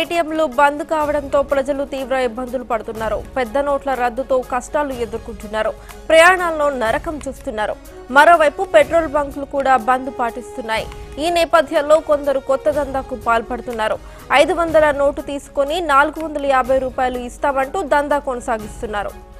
ఏటీఎంలు బంద్ కావడంతో ప్రజలు తీవ్ర ఇబ్బందులు పడుతున్నారు. పెద్ద నోట్ల రద్దుతో కష్టాలు ఎదుర్కొంటున్నారు. ప్రయాణాల్లో నరకం చూస్తున్నారు. మరోవైపు పెట్రోల్ బంకులు కూడా బంద్ పాటిస్తున్నాయి. ఈ నేపథ్యంలో కొందరు కొత్త దందాకు పాల్పడుతున్నారు. 500 నోటు తీసుకుని 450 రూపాయలు ఇస్తామంటూ దందా కొనసాగిస్తున్నారు.